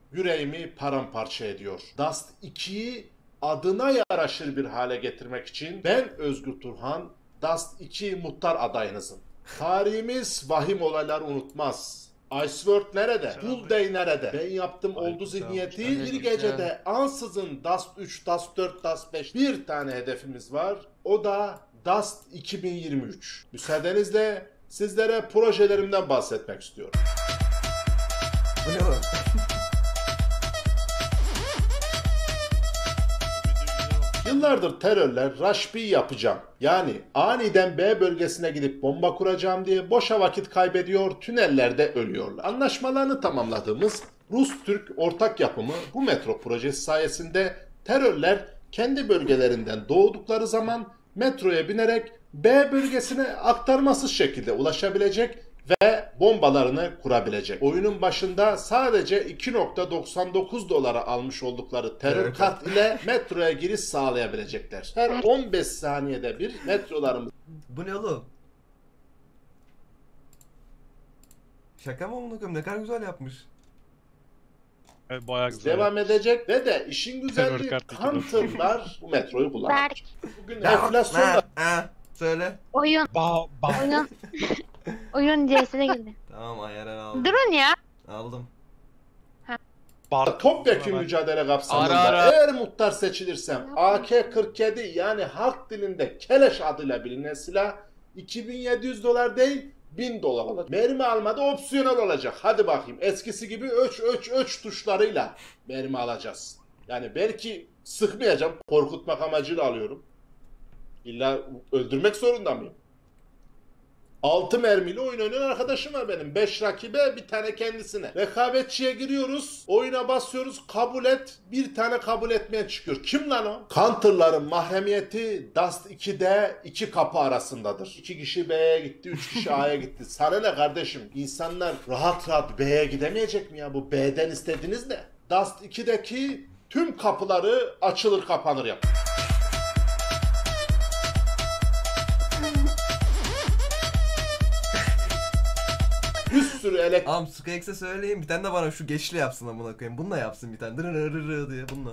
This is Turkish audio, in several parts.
yüreğimi paramparça ediyor. Dust 2'yi adına yaraşır bir hale getirmek için ben Özgür Turhan, Dust 2 muhtar adayınızım. Tarihimiz vahim olaylar unutmaz. Iceworld nerede? Full Day nerede? Ben yaptım oldu zihniyeti. Bir gecede ansızın Dust 3, Dust 4, Dust 5 bir tane hedefimiz var. O da Dust 2023. Müsaadenizle sizlere projelerimden bahsetmek istiyorum. Bu ne oğlum? Yıllardır terörler rush B yapacağım. Yani aniden B bölgesine gidip bomba kuracağım diye boşa vakit kaybediyor, tünellerde ölüyorlar. Anlaşmalarını tamamladığımız Rus-Türk ortak yapımı bu metro projesi sayesinde terörler kendi bölgelerinden doğdukları zaman metroya binerek B bölgesine aktarmasız şekilde ulaşabilecek ve bombalarını kurabilecek. Oyunun başında sadece 2.99 dolara almış oldukları terör kart ile metroya giriş sağlayabilecekler. Her 15 saniyede bir metrolarımız... Bu ne oğlum? Şaka mı amına koyayım? Ne kadar güzel yapmış. Evet, bayağı güzel. devam edecek ve de işin güzelliği Counter'lar bu metroyu kullanacak. Bugün enflasyonla... Söyle. Oyun. Oyun CS'de girdi. Tamam ayarını aldım. Durun ya. Aldım. Topyekun mücadele kapsamında eğer muhtar seçilirsem AK-47 yani halk dilinde keleş adıyla bilinen silah 2700 dolar değil 1000 dolar olacak. Mermi almada opsiyonel olacak. Hadi bakayım eskisi gibi öç tuşlarıyla mermi alacağız. Yani belki sıkmayacağım, korkutmak amacıyla alıyorum. İlla öldürmek zorunda mıyım? 6 mermiyle oyun oynayan arkadaşım var benim. 5 rakibe, bir tane kendisine. Rekabetçiye giriyoruz. Oyuna basıyoruz. Kabul et. Bir tane kabul etmeyen çıkıyor. Kim lan o? Counter'ların mahremiyeti Dust 2'de 2 kapı arasındadır. 2 kişi B'ye gitti, 3 kişi A'ya gitti. Sana ne kardeşim? İnsanlar rahat rahat B'ye gidemeyecek mi ya? Bu B'den istediğiniz ne? Dust 2'deki tüm kapıları açılır kapanır yap. Bir sürü elektrik... Am Skyx'e söyleyeyim bir tane de bana şu geçli yapsın amına koyayım. Bununla yapsın bir tane. Dırırırırı diye bununla.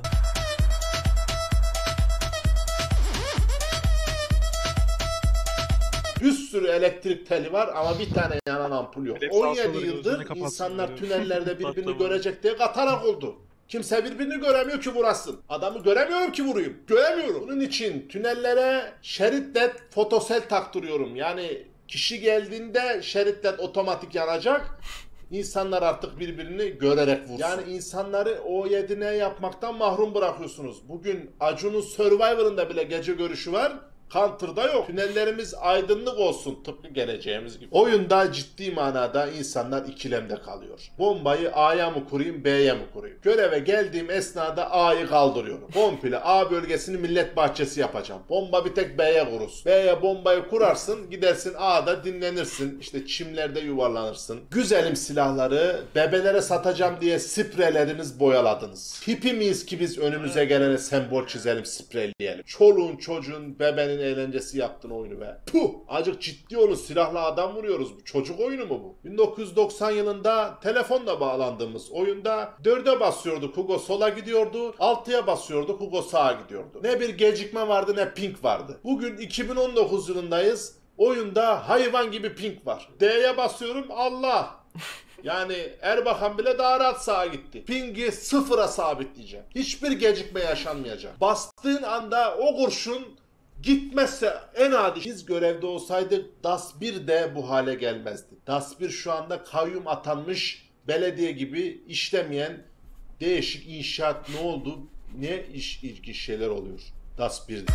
Bir sürü elektrik teli var ama bir tane yanan ampul yok. 17 yıldır insanlar tünellerde birbirini görecek diye katarak oldu. Kimse birbirini göremiyor ki vurasın. Adamı göremiyorum ki vurayım. Göremiyorum. Bunun için tünellere şerit led fotosel taktırıyorum. Yani kişi geldiğinde şerit led otomatik yanacak. İnsanlar artık birbirini görerek vursun. Yani insanları O7N yapmaktan mahrum bırakıyorsunuz. Bugün Acun'un Survivor'ında bile gece görüşü var. Counter'da yok. Tünellerimiz aydınlık olsun tıpkı geleceğimiz gibi. Oyunda ciddi manada insanlar ikilemde kalıyor. Bombayı A'ya mı kurayım B'ye mi kurayım? Göreve geldiğim esnada A'yı kaldırıyorum. Komple A bölgesini millet bahçesi yapacağım. Bomba bir tek B'ye kurulsun. B'ye bombayı kurarsın gidersin A'da dinlenirsin. İşte çimlerde yuvarlanırsın. Güzelim silahları bebelere satacağım diye spreleriniz boyaladınız. Tipi miyiz ki biz önümüze gelene sembol çizelim spreyleyelim. Çoluğun çocuğun bebenin eğlencesi yaptın oyunu be. Puh! Acık ciddi olun silahla adam vuruyoruz. Bu çocuk oyunu mu bu? 1990 yılında telefonla bağlandığımız oyunda 4'e basıyorduk Hugo sola gidiyordu. 6'ya basıyorduk Hugo sağa gidiyordu. Ne bir gecikme vardı ne ping vardı. Bugün 2019 yılındayız. Oyunda hayvan gibi ping var. D'ye basıyorum Allah! Yani Erbakan bile daha rahat sağa gitti. Ping'i sıfıra sabitleyeceğim. Hiçbir gecikme yaşanmayacak. Bastığın anda o kurşun gitmezse en adi. Biz görevde olsaydık DAS 1 de bu hale gelmezdi. DAS 1 şu anda kayyum atanmış belediye gibi işlemeyen değişik inşaat ne oldu? Ne ilginç şeyler oluyor DAS 1'de.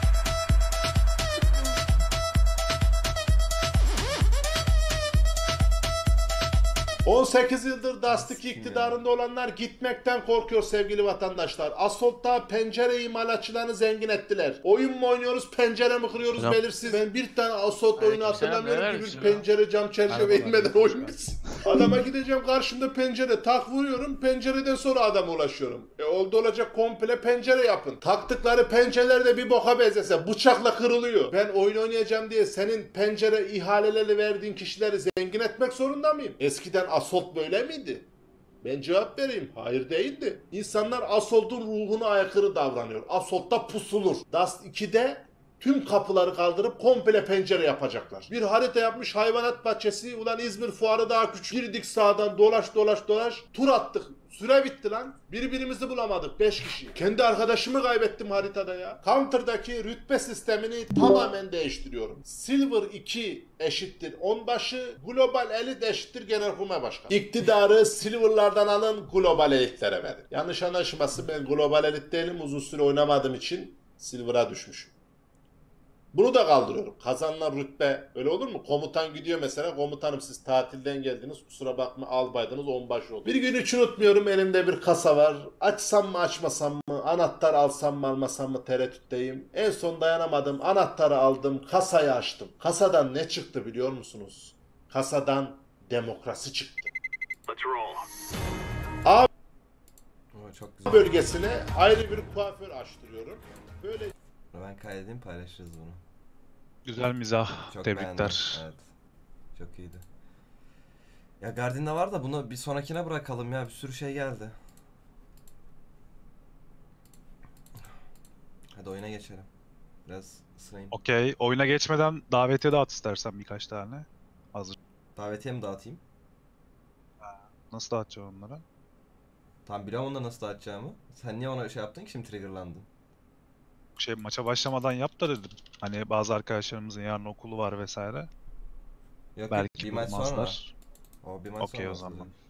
18 yıldır Dust 2 iktidarında olanlar gitmekten korkuyor sevgili vatandaşlar. Assault'ta pencere imalatçılarını zengin ettiler. Oyun mu oynuyoruz, pencere mi kırıyoruz belirsiz. Ben bir tane Assault oyunu hatırlamıyorum ki bir pencere cam çerçeve inmeden oyun bitsin. Adama gideceğim karşımda pencere tak vuruyorum, pencereden sonra adama ulaşıyorum. Oldu olacak komple pencere yapın. Taktıkları pencereler de bir boka benzese bıçakla kırılıyor. Ben oyun oynayacağım diye senin pencere ihaleleri verdiğin kişileri zengin etmek zorunda mıyım? Eskiden Assault böyle miydi? Ben cevap vereyim. Hayır değildi. İnsanlar Assault'un ruhuna aykırı davranıyor. Assault'ta pusulur. Dust 2'de tüm kapıları kaldırıp komple pencere yapacaklar. Bir harita yapmış hayvanat bahçesi. Ulan İzmir fuarı daha küçük. Girdik sağdan dolaş dolaş dolaş. Tur attık. Süre bitti lan. Birbirimizi bulamadık 5 kişi. Kendi arkadaşımı kaybettim haritada ya. Counter'daki rütbe sistemini tamamen değiştiriyorum. Silver 2 eşittir onbaşı, Global Elite eşittir Genelkurmay Başkanı. İktidarı Silver'lardan alın, Global Elite'lere verin. Yanlış anlaşılması, ben Global Elite değilim. Uzun süre oynamadığım için Silver'a düşmüşüm. Bunu da kaldırıyorum. Kazanılan rütbe öyle olur mu? Komutan gidiyor mesela. Komutanım siz tatilden geldiniz. Kusura bakma albaydınız onbaşı oldu. Bir gün hiç unutmuyorum, elimde bir kasa var. Açsam mı açmasam mı? Anahtar alsam mı almasam mı tereddütteyim. En son dayanamadım. Anahtarı aldım. Kasayı açtım. Kasadan ne çıktı biliyor musunuz? Kasadan demokrasi çıktı. A Çok güzel. bölgesine ayrı bir kuaför açtırıyorum. Böyle Ben kaydedeyim, paylaşırız bunu. Güzel mizah. Çok Tebrikler. beğendim. Evet. Çok iyiydi. Ya Guardian'da var da bunu bir sonrakine bırakalım ya. Bir sürü şey geldi. Hadi oyuna geçelim. Biraz ısınayım. Okey. Oyuna geçmeden davetiye de at istersen birkaç tane. Hazır. Davetiye mi dağıtayım? Nasıl dağıtacağım onlara? Tam biliyorum onda nasıl dağıtacağımı. Sen niye ona şey yaptın ki şimdi triggerlandın? Maça başlamadan yap da dedim. Hani bazı arkadaşlarımızın yarın okulu var vesaire. Yok Belki bir maç sonra. bulmazlar. O bir maç Okey sonra o oldu zaman. dedim.